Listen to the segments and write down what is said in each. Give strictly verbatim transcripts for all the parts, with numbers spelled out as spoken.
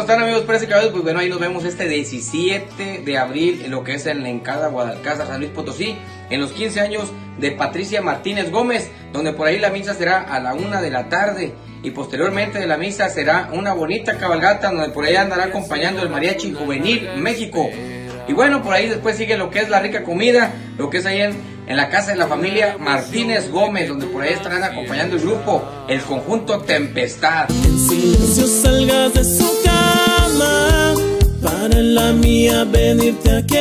están, amigos? Parece que pues bueno, ahí nos vemos este diecisiete de abril en lo que es en la Encada, Guadalcázar, San Luis Potosí, en los quince años de Patricia Martínez Gómez, donde por ahí la misa será a la una de la tarde y posteriormente de la misa será una bonita cabalgata donde por ahí andará acompañando el Mariachi Juvenil México. Y bueno, por ahí después sigue lo que es la rica comida, lo que es ahí en, en la casa de la familia Martínez Gómez, donde por ahí estarán acompañando el grupo, el conjunto Tempestad. En silencio salgas de su cama, para en la mía venirte a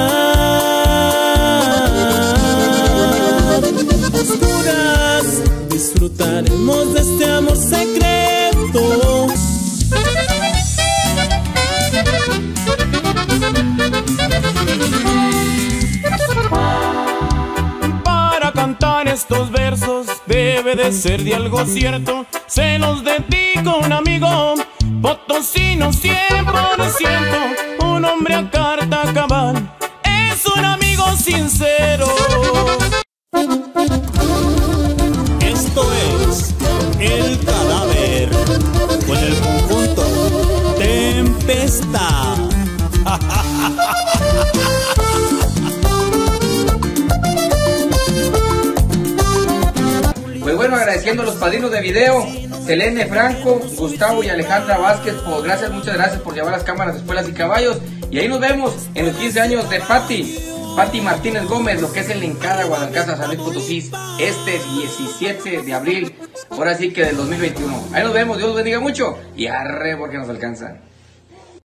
quedar. Oscuras, disfrutaremos de este amor secreto. Para cantar estos versos debe de ser de algo cierto. Se los dedico a un amigo potosino cien por ciento, un hombre a carta cabal, es un amigo sincero. Esto es El Cadáver con el conjunto Tempestad. Pues bueno, agradeciendo a los padrinos de video, Selene Franco, Gustavo y Alejandra Vázquez, pues gracias, muchas gracias por llevar las cámaras de Espuelas y Caballos. Y ahí nos vemos en los quince años de Pati, Pati Martínez Gómez, lo que es el Encada, Guadalcázar, San Luis Potosí, este diecisiete de abril, ahora sí que del dos mil veintiuno. Ahí nos vemos, Dios los bendiga mucho y arre porque nos alcanza.